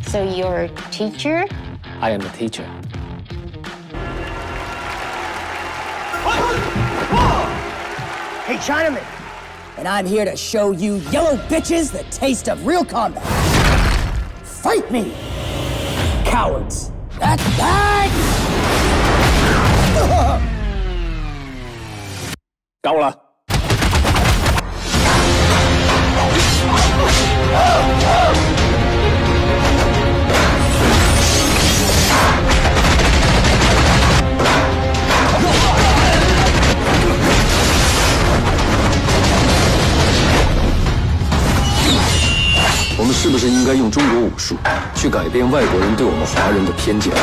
So you're a teacher? I am a teacher. Hey, Chinaman. And I'm here to show you yellow bitches the taste of real combat. Fight me, cowards. That's bad. 夠啦！ 我们是不是应该用中国武术去改变外国人对我们华人的偏见？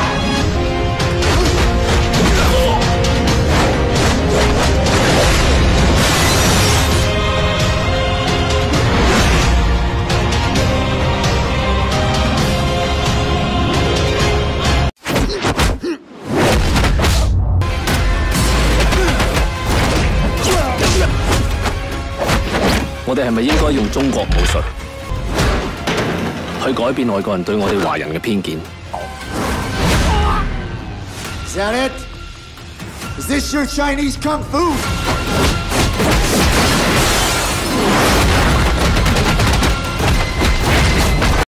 我哋係咪應該用中國武術去改變外國人對我哋華人嘅偏見？ Is that it? Is this your Chinese kung fu?